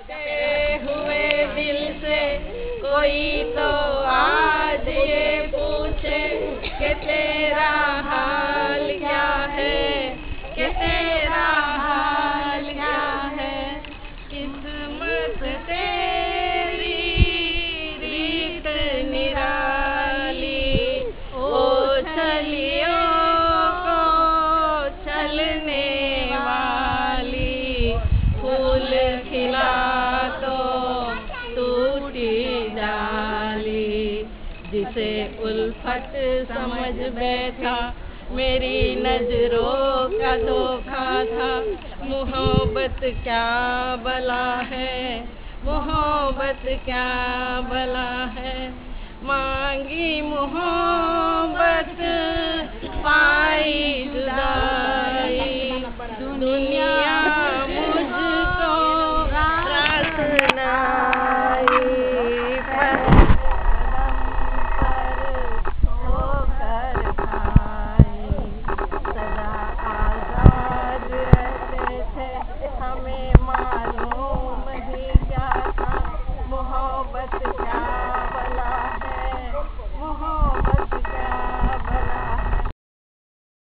हुए दिल से कोई तो आज ये पूछे कि तेरा हाल क्या है, कि तेरा हाल क्या है। किस्मत तेरी रीत निराली, ओ चलियो को चलने वाली, फूल खिला तो टूटी डाली। जिसे उल्फत समझ बैठा मेरी नजरों का धोखा था। मोहब्बत क्या भला है, मोहब्बत क्या भला है। मांगी मोहब्बत पाई जुदाई, दुनिया